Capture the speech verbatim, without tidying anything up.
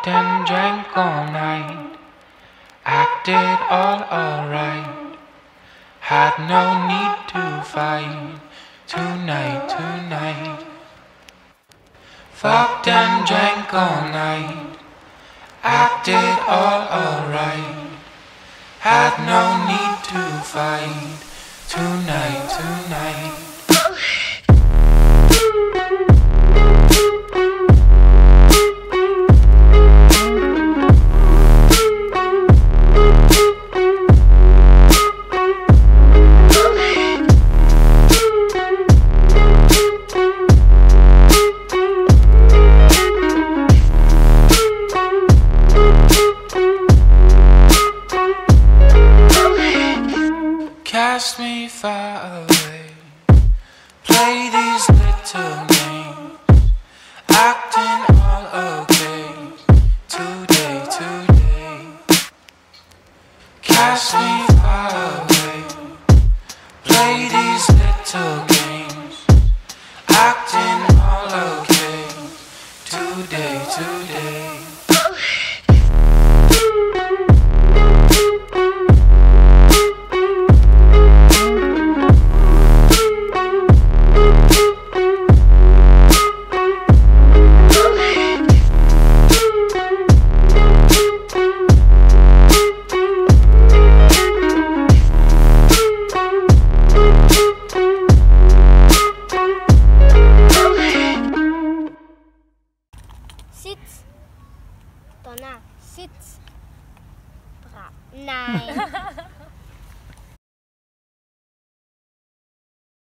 Fucked and drank all night, acted all alright. Had no need to fight tonight, tonight. Fucked and drank all night, acted all alright. Had no need to fight tonight, tonight. Cast me far away, play these little games, acting all okay, today, today. Cast me far away, play these little games, acting all okay, today, today. Sits. Ito na. Sits. Bra. Nine.